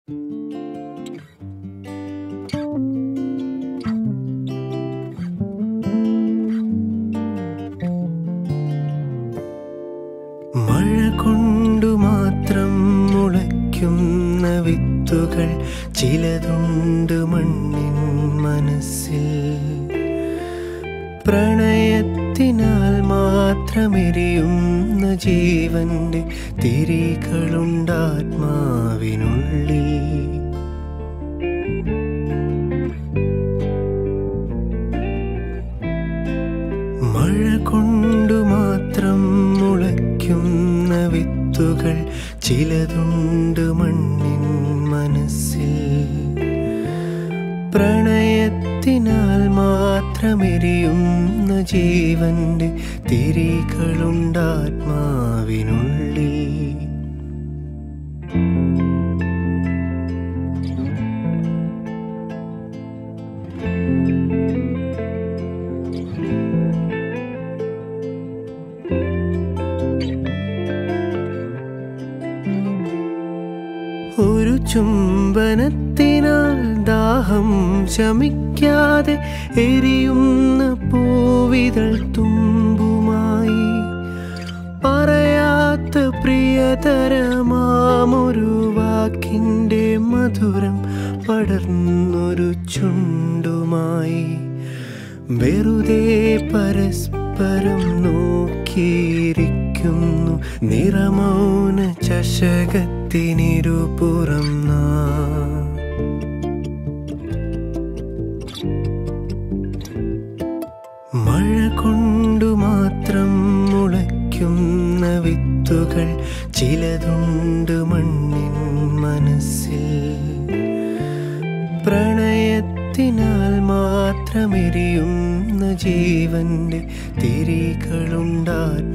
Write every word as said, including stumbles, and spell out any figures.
മഴ കൊണ്ടു മാത്രം മുളയ്ക്കുന്ന വിത്തുകൾ ചിലതുണ്ട് മണ്ണിൻ മനസ്സിൽ. പ്രണയത്തിനാൽ മാത്രമെരിയുന്ന ജീവന്റെ തിരികളുണ്ടാത്മാവിനുള്ളിൽ. മഴ കൊണ്ടു മാത്രം മുളയ്ക്കുന്ന വിത്തുകൾ ചിലതുണ്ട് മണ്ണിൻ മനസ്സിൽ. പ്രണയത്തിനാൽ മാത്രമെരിയുന്ന ജീവന്റെ തിരികളുണ്ടാത്മാവിനുള്ളിൽ. ഒരു ചുംബനത്തിനാൽ ദാഹം ശമിക്കാതെ എരിയുന്ന പൂവിതൾ തുമ്പുമായി പറയാത്ത പ്രിയതരമാമൊരു വാക്കിൻ്റെ മധുരം പടർന്നൊരു ചുണ്ടുമായി വെറുതെ പരസ്പരം നോക്കിയിരിക്കുന്നു നിറമൗന ചഷകത്തിനിരുപുറം നാം. മഴ കൊണ്ടു മാത്രം മുളയ്ക്കുന്ന വിത്തുകൾ ചിലതുണ്ട് മണ്ണിൻ മനസ്സിൽ. പ്രണയത്തിനാൽ മാത്രമെരിയുന്ന ജീവന്റെ തിരികളുണ്ടാത്മാവിനുള്ളിൽ.